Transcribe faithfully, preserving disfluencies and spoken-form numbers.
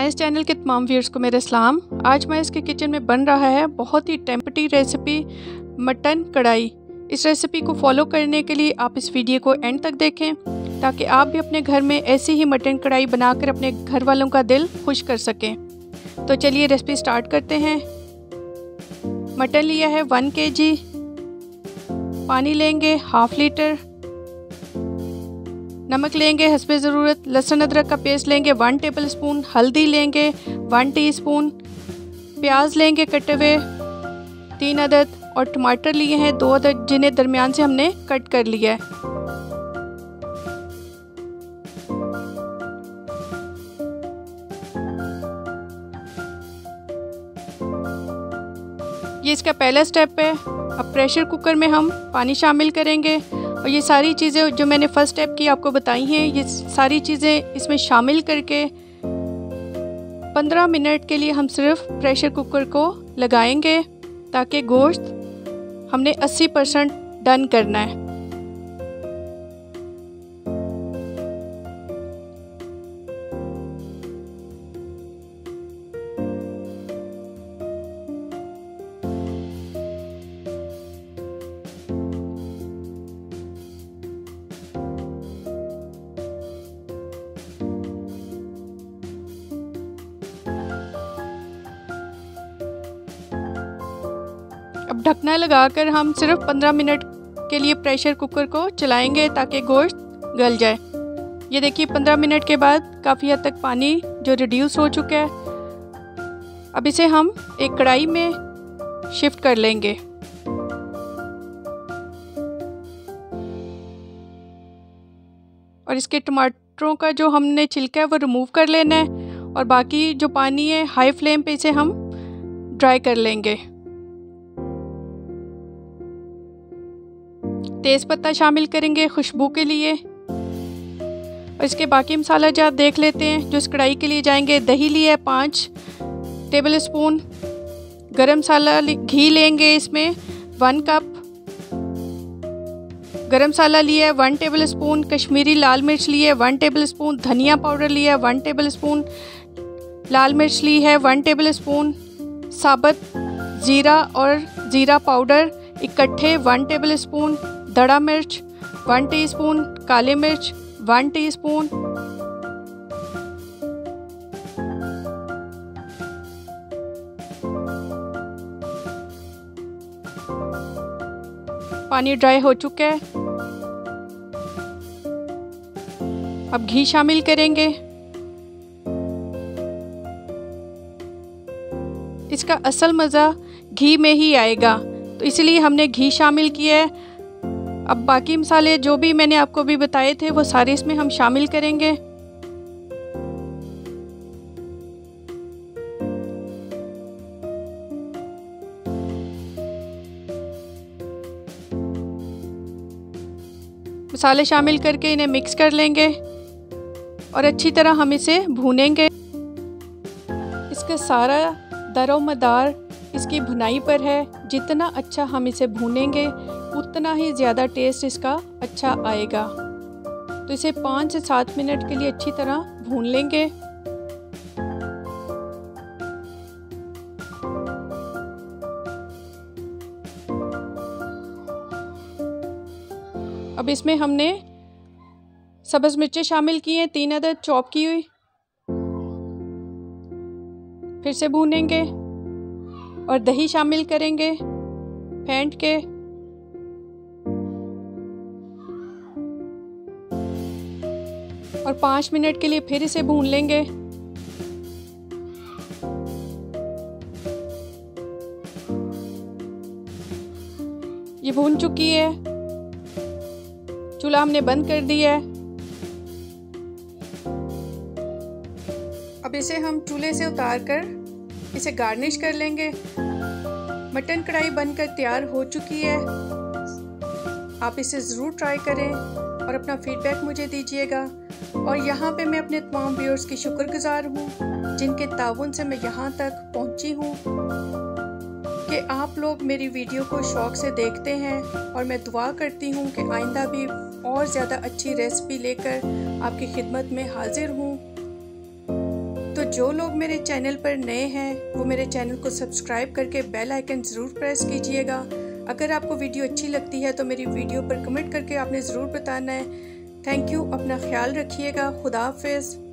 इस चैनल के तमाम व्यूअर्स को मेरा सलाम। आज मैं इसके किचन में बन रहा है बहुत ही टेम्पटी रेसिपी मटन कढ़ाई। इस रेसिपी को फॉलो करने के लिए आप इस वीडियो को एंड तक देखें ताकि आप भी अपने घर में ऐसी ही मटन कढ़ाई बनाकर अपने घर वालों का दिल खुश कर सकें। तो चलिए रेसिपी स्टार्ट करते हैं। मटन लिया है वन के जी, पानी लेंगे हाफ लीटर, नमक लेंगे हस्बे ज़रूरत, लहसुन अदरक का पेस्ट लेंगे वन टेबल स्पून, हल्दी लेंगे वन टीस्पून, प्याज लेंगे कटे हुए तीन अदद और टमाटर लिए हैं दो अदद जिन्हें दरमियान से हमने कट कर लिया है। ये इसका पहला स्टेप है। अब प्रेशर कुकर में हम पानी शामिल करेंगे और ये सारी चीज़ें जो मैंने फर्स्ट स्टेप की आपको बताई हैं, ये सारी चीज़ें इसमें शामिल करके पंद्रह मिनट के लिए हम सिर्फ प्रेशर कुकर को लगाएंगे ताकि गोश्त हमने अस्सी परसेंट डन करना है। अब ढकना लगाकर हम सिर्फ पंद्रह मिनट के लिए प्रेशर कुकर को चलाएंगे ताकि गोश्त गल जाए। ये देखिए पंद्रह मिनट के बाद काफ़ी हद तक पानी जो रिड्यूस हो चुका है। अब इसे हम एक कढ़ाई में शिफ्ट कर लेंगे। और इसके टमाटरों का जो हमने छिलका है वो रिमूव कर लेना है और बाकी जो पानी है हाई फ्लेम पे इसे हम ड्राई कर लेंगे। तेज़ पत्ता शामिल करेंगे खुशबू के लिए और इसके बाकी मसाला जात देख लेते हैं जो इस कढ़ाई के लिए जाएंगे। दही लिया है पाँच टेबल स्पून, गरम मसाला घी लेंगे इसमें वन कप, गरम मसाला लिया है वन टेबल स्पून, कश्मीरी लाल मिर्च ली है वन टेबल स्पून, धनिया पाउडर लिया है वन टेबल स्पून, लाल मिर्च ली है वन टेबल स्पून, साबुत ज़ीरा और ज़ीरा पाउडर इकट्ठे वन टेबल स्पून, दड़ा मिर्च वन टीस्पून, काले मिर्च वन टीस्पून, पानी ड्राई हो चुका है। अब घी शामिल करेंगे। इसका असल मज़ा घी में ही आएगा तो इसलिए हमने घी शामिल किया है। अब बाकी मसाले जो भी मैंने आपको भी बताए थे वो सारे इसमें हम शामिल करेंगे। मसाले शामिल करके इन्हें मिक्स कर लेंगे और अच्छी तरह हम इसे भूनेंगे। इसका सारा दारोमदार इसकी भुनाई पर है। जितना अच्छा हम इसे भूनेंगे उतना ही ज़्यादा टेस्ट इसका अच्छा आएगा। तो इसे पाँच से सात मिनट के लिए अच्छी तरह भून लेंगे। अब इसमें हमने सब्ज़ मिर्चें शामिल की हैं तीन अदद चॉप की हुई। फिर से भूनेंगे और दही शामिल करेंगे फेंट के। और पाँच मिनट के लिए फिर इसे भून लेंगे। ये भून चुकी है। चूल्हा हमने बंद कर दिया है। अब इसे हम चूल्हे से उतार कर इसे गार्निश कर लेंगे। मटन कढ़ाई बनकर तैयार हो चुकी है। आप इसे ज़रूर ट्राई करें और अपना फीडबैक मुझे दीजिएगा। और यहाँ पे मैं अपने तमाम व्यूअर्स की शुक्रगुजार हूँ जिनके ताउन से मैं यहाँ तक पहुँची हूँ कि आप लोग मेरी वीडियो को शौक़ से देखते हैं। और मैं दुआ करती हूँ कि आइंदा भी और ज़्यादा अच्छी रेसिपी लेकर आपकी खिदमत में हाजिर हूँ। तो जो लोग मेरे चैनल पर नए हैं वो मेरे चैनल को सब्सक्राइब करके बेल आइकन ज़रूर प्रेस कीजिएगा। अगर आपको वीडियो अच्छी लगती है तो मेरी वीडियो पर कमेंट करके आपने ज़रूर बताना है। थैंक यू, अपना ख्याल रखिएगा। खुदा हाफिज़।